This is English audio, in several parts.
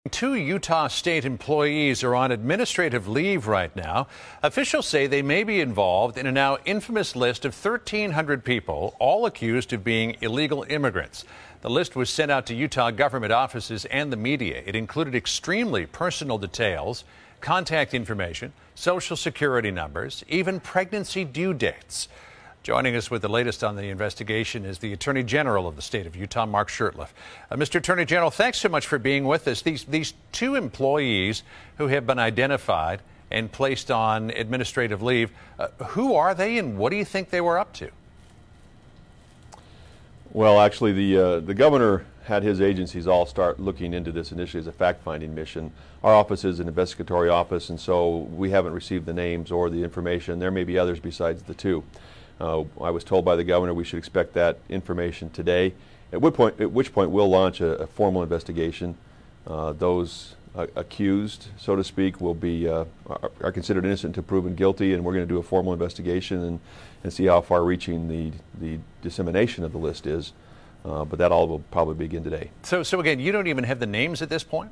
Two Utah state employees are on administrative leave right now. Officials say they may be involved in a now infamous list of 1,300 people, all accused of being illegal immigrants. The list was sent out to Utah government offices and the media. It included extremely personal details, contact information, social security numbers, even pregnancy due dates. Joining us with the latest on the investigation is the Attorney General of the state of Utah, Mark Shurtleff. Mr. Attorney General, thanks so much for being with us. These two employees who have been identified and placed on administrative leave, who are they and what do you think they were up to? Well, actually, the governor had his agencies all start looking into this initially as a fact-finding mission. Our office is an investigatory office, and so we haven't received the names or the information. There may be others besides the two. I was told by the governor we should expect that information today, at which point we'll launch a formal investigation. Those accused, so to speak, will be are considered innocent until proven guilty, and we're going to do a formal investigation and see how far-reaching the dissemination of the list is. But that all will probably begin today. So again, you don't even have the names at this point?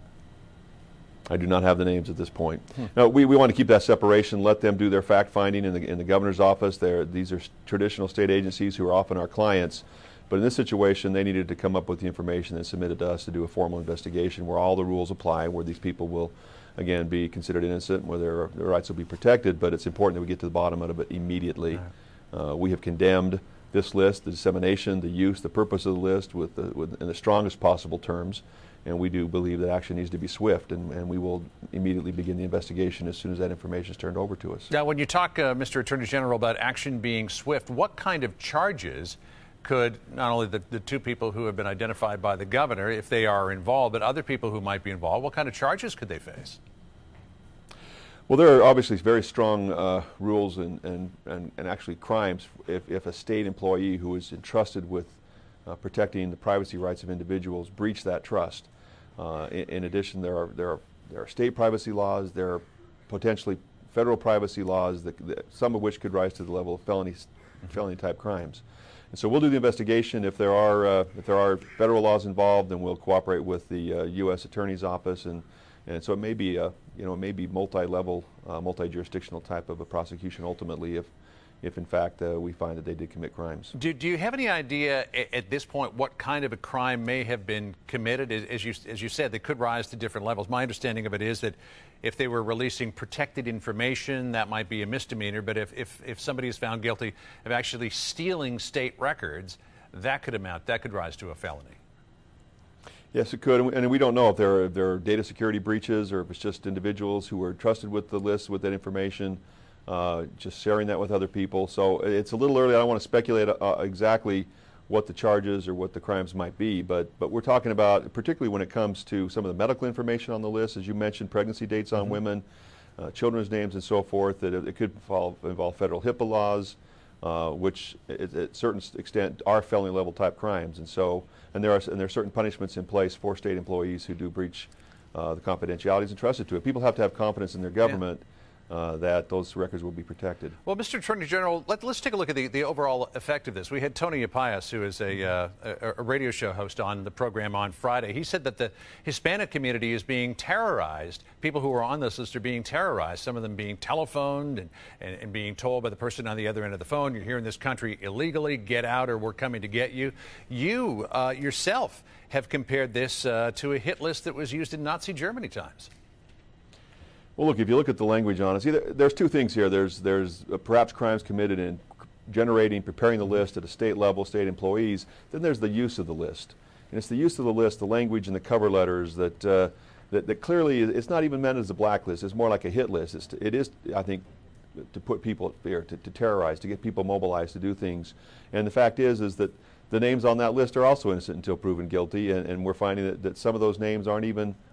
I do not have the names at this point. No, we want to keep that separation, let them do their fact-finding in the governor's office. These are traditional state agencies who are often our clients. But in this situation, they needed to come up with the information and submit it to us to do a formal investigation where all the rules apply, where these people will, again, be considered innocent, where their rights will be protected. But it's important that we get to the bottom of it immediately. We have condemned this list, the dissemination, the use, the purpose of the list in the strongest possible terms. And we do believe that action needs to be swift, and we will immediately begin the investigation as soon as that information is turned over to us. Now, when you talk, Mr. Attorney General, about action being swift, what kind of charges could not only the two people who have been identified by the governor, if they are involved, but other people who might be involved, what kind of charges could they face? Well, there are obviously very strong rules and actually crimes if a state employee who is entrusted with protecting the privacy rights of individuals breach that trust. In addition, there are state privacy laws. There are potentially federal privacy laws, some of which could rise to the level of felony type crimes. And so we'll do the investigation. If there are federal laws involved, then we'll cooperate with the U.S. Attorney's Office, and so it may be multi-level, multi-jurisdictional type of a prosecution ultimately if in fact we find that they did commit crimes. Do you have any idea at this point what kind of a crime may have been committed? As you said, they could rise to different levels. My understanding of it is that if they were releasing protected information, that might be a misdemeanor, but if somebody is found guilty of actually stealing state records, that could rise to a felony. Yes, it could, and we don't know if there are data security breaches or if it's just individuals who were trusted with the list, with that information, just sharing that with other people. So it's a little early. I don't want to speculate exactly what the charges or what the crimes might be, but we're talking about, particularly when it comes to some of the medical information on the list, as you mentioned, pregnancy dates on women, children's names and so forth, that it could involve federal HIPAA laws, which at a certain extent are felony level type crimes. And there are certain punishments in place for state employees who do breach the confidentialities entrusted to it. People have to have confidence in their government. That those records will be protected. Well, Mr. Attorney General, let's take a look at the overall effect of this. We had Tony Appias, who is a radio show host on the program on Friday. He said that the Hispanic community is being terrorized. People who are on this list are being terrorized, some of them being telephoned and being told by the person on the other end of the phone, you're here in this country illegally, get out or we're coming to get you. You yourself have compared this to a hit list that was used in Nazi Germany times. Well, look, if you look at the language on it, there's two things here. There's perhaps crimes committed in preparing the list at a state level, state employees. Then there's the use of the list. And it's the use of the list, the language and the cover letters that clearly, it's not even meant as a blacklist. It's more like a hit list. It is, I think, to put people at fear, to terrorize, to get people mobilized to do things. And the fact is that the names on that list are also innocent until proven guilty, and we're finding that some of those names are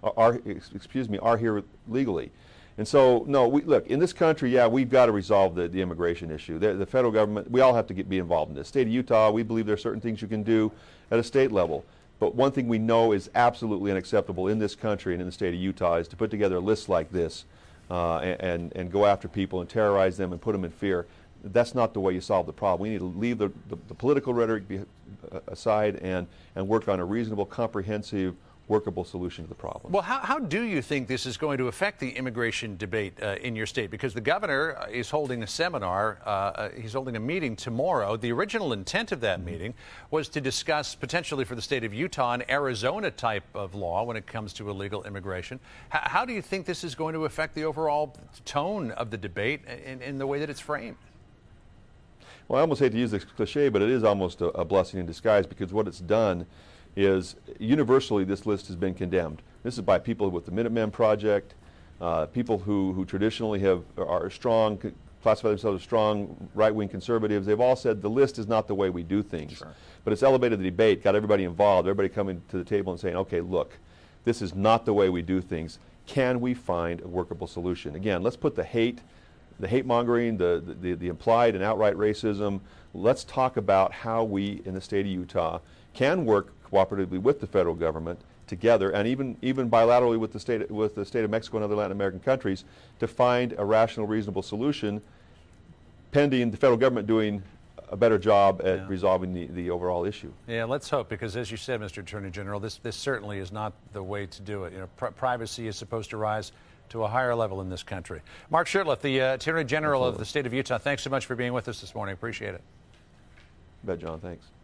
here legally. And so, no, look, in this country, yeah, we've got to resolve the immigration issue. The federal government, we all have to be involved in this. State of Utah, we believe there are certain things you can do at a state level. But one thing we know is absolutely unacceptable in this country and in the state of Utah is to put together a list like this and go after people and terrorize them and put them in fear. That's not the way you solve the problem. We need to leave the political rhetoric aside and work on a reasonable, comprehensive workable solution to the problem. Well, how do you think this is going to affect the immigration debate in your state? Because the governor is holding a seminar, he's holding a meeting tomorrow. The original intent of that meeting was to discuss potentially for the state of Utah an Arizona type of law when it comes to illegal immigration. How do you think this is going to affect the overall tone of the debate in the way that it's framed? Well, I almost hate to use this cliche, but it is almost a blessing in disguise, because what it's done is universally this list has been condemned. This is by people with the Minutemen Project, people who traditionally are strong, classify themselves as strong right-wing conservatives. They've all said the list is not the way we do things. Sure. But it's elevated the debate, got everybody involved, everybody coming to the table and saying, okay, look, this is not the way we do things. Can we find a workable solution? Again, let's put the hate mongering, the implied and outright racism. Let's talk about how we in the state of Utah can work cooperatively with the federal government together, and even bilaterally with the state of Mexico and other Latin American countries, to find a rational, reasonable solution, pending the federal government doing a better job at resolving the overall issue. Yeah, let's hope, because as you said, Mr. Attorney General, this certainly is not the way to do it. You know, privacy is supposed to rise to a higher level in this country. Mark Shurtleff, the Attorney General of the state of Utah, thanks so much for being with us this morning. Appreciate it. You bet, John. Thanks.